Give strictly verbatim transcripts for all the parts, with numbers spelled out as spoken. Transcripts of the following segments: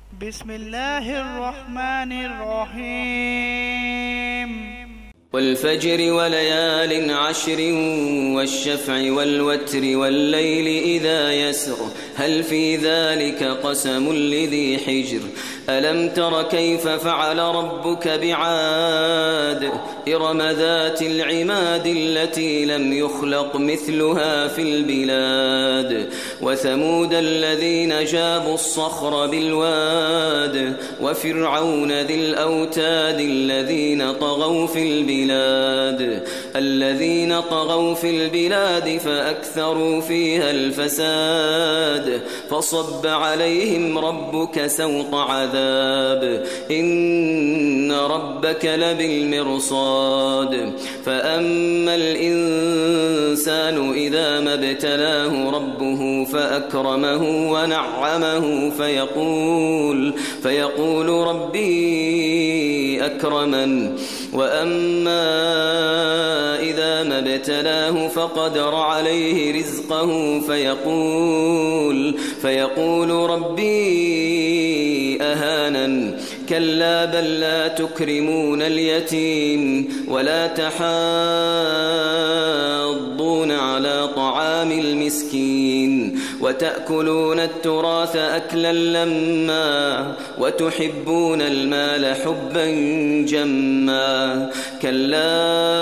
بسم الله الرحمن الرحيم والفجر وليال عشر والشفع والوتر والليل إذا يسر هل في ذلك قسم لذي حجر ألم تر كيف فعل ربك بعاد إرم ذات العماد التي لم يخلق مثلها في البلاد وثمود الذين جابوا الصخر بالواد وفرعون ذي الأوتاد الذين طغوا في البلاد الذين طغوا في البلاد فأكثروا فيها الفساد فصب عليهم ربك سوط عذاب إن ربك لبالمرصاد فأما الإنسان إذا ما ابتلاه ربه فأكرمه ونعمه فيقول, فيقول ربي أكرمن وأما إذا ما ابتلاه فقدر عليه رزقه فيقول, فيقول ربي أهانن كلا بل لا تكرمون اليتيم ولا تحاضون على طعام المسكين وتأكلون التراث أكلا لما وتحبون المال حبا جما كلا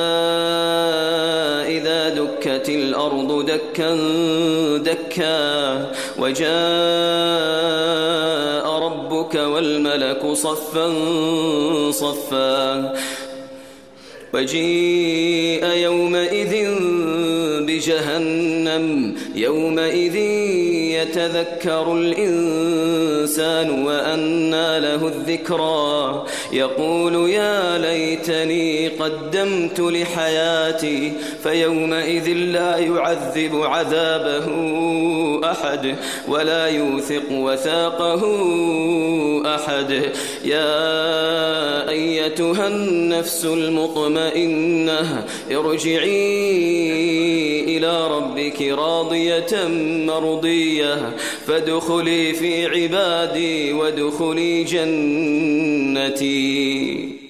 إذا دكت الأرض دكا دكا وجاء ربك والملك صفا صفا وجيء يومئذ بجهنم يومئذ يتذكر الإنسان وأنى له الذكرى يقول يا ليتني قدمت لحياتي فيومئذ لا يعذب عذابه أحد ولا يوثق وثاقه أحد يا أيتها النفس المطمئنة ارجعي إلى ربك راضية مرضية فادخلي في عبادي وادخلي جنتي.